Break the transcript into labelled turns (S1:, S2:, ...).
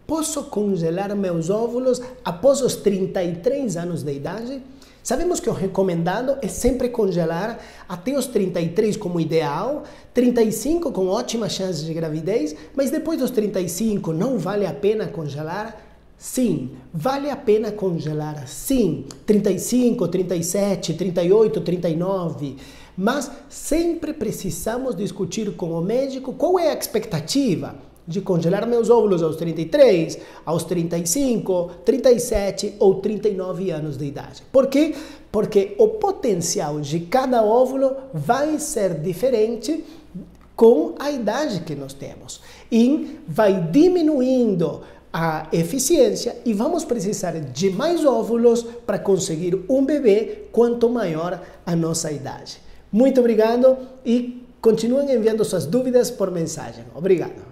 S1: posso congelar meus óvulos após os 33 anos de idade? Sabemos que o recomendado é sempre congelar até os 33 como ideal, 35 com ótimas chances de gravidez, mas depois dos 35 não vale a pena congelar? Sim, vale a pena congelar, sim, 35, 37, 38, 39, mas sempre precisamos discutir com o médico qual é a expectativa de congelar meus óvulos aos 33, aos 35, 37 ou 39 anos de idade. Por quê? Porque o potencial de cada óvulo vai ser diferente com a idade que nós temos e vai diminuindo a eficiência e vamos precisar de mais óvulos para conseguir um bebê quanto maior a nossa idade. Muito obrigado e continuem enviando suas dúvidas por mensagem. Obrigado.